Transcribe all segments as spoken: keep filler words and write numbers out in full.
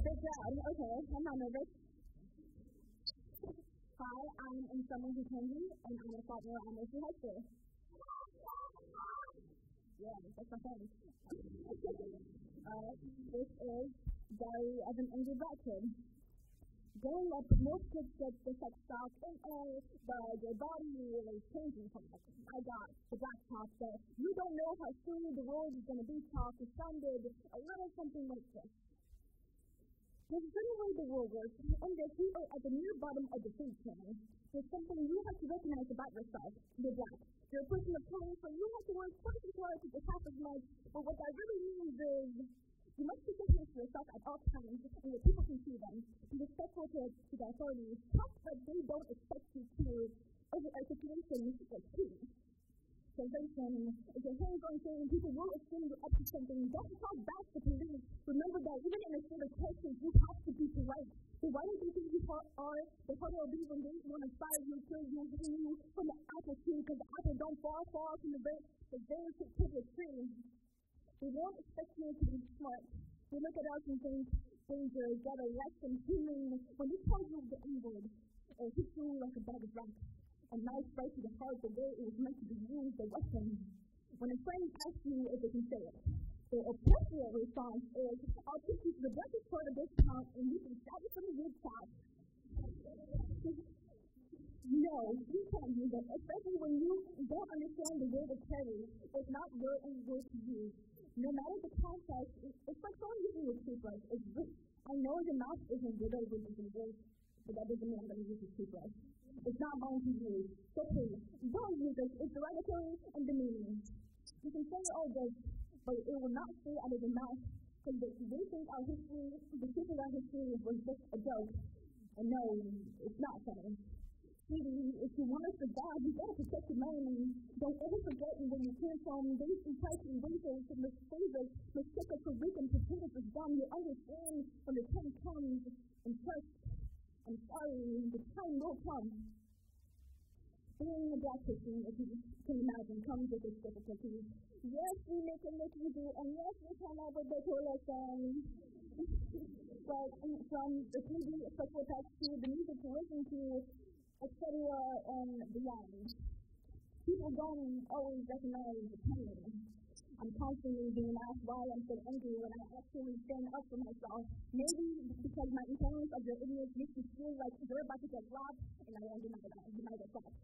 big crowd. Okay, I'm not nervous. Hi, I'm in Summer Kenzie, and I'm a sophomore at Mercy High School. Yeah, that's my friend. uh, this is Diary of an Angry Black Kid. Growing up, most kids get the sex talk and uh, the, their body is changing talk. I got the black talk that you don't know how soon the world is going to be talk. It sounded a little something like this. There's a certain way the world works, and that you are at the near bottom of the food chain. There's something you have to recognize about yourself. You're black. You're a person of color, so you have to work twice as hard to get half as much. But what that really means is you must be thinking to yourself at all times, and that people can see them. Be respectful to, to the authorities, talk but they don't expect you to over-articulate like tea. Salvation is a hands-on thing, and people will assume you're up to something. Don't talk back to police. Remember that even in a state of crisis, you have to be polite. So why do you think you are the harder will be when they want to fire you, kill you, hang you from the apple tree, because the apple don't fall, fall from the very, the very tip of the tree. They won't expect you to be smart. They look at us and think, danger, get a lesson, human. When they tell you the N-word, it hits you like a bag of rocks. A knife right to the heart the way it was meant to be used, a weapon. When a friend asks you if they can say it, the appropriate response is, I'll take you to the darkest part of this town and you can stab it from the rooftop. No, you can't do that, especially when you don't understand the word of carry. It's not your own word to use. No matter the context, it's like someone using a toothbrush. It's rich. I know the mouth isn't good at using words, but that doesn't mean I'm going to use a toothbrush. It's not mine to use. So please, don't use it. It's derogatory and demeaning. You can say all this, but it will not stay out of your mouth, because they think our history, the truth of our history was just a joke. And no, it's not funny. Sweetie, if you want us to die, you gotta protect your mind. Don't ever forget where you came from. They try to erase us and mistake us, mistake us for weak and pretend us as dumb. You understand when the time comes and trust. I'm sorry, the time will come. Being a black person, as you can imagine, comes with its difficulties. Yes, we make it look easy, and yes, we come up with the coolest songs. But from the T V sexual text to the music to listen to, et cetera, and beyond, people don't always recognize the pain. I'm constantly being asked why I'm so angry when I actually stand up for myself. Maybe because my intolerance of the idiots makes me feel like they're about to get robbed, and I won't deny that. Deny that fact.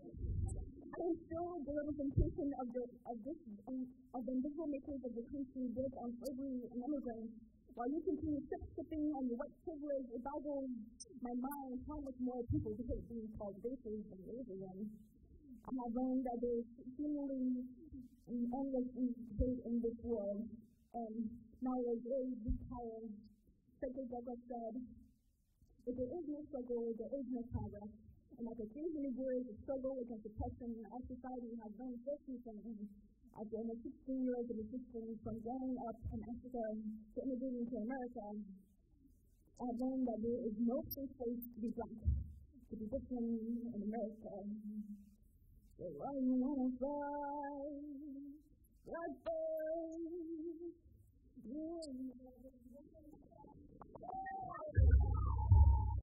I am still the representation of the of this um, of the invisible makers of the country built on slavery and immigrants. While you continue sipping on your white privilege, it boggles my mind how much more people hate being called racist and racism. I have learned that there is seemingly an endless hate in this world, and knowledge is power. Such as Douglas said, if there is no struggle, there is no progress. And like a series of years of struggle against oppression, our society has learned this thing. After almost sixteen years of existence from growing up in Africa to immigrating to America, I've learned that there is no safe place to be black, to be different in America. So I wanna fly, like birds, yeah.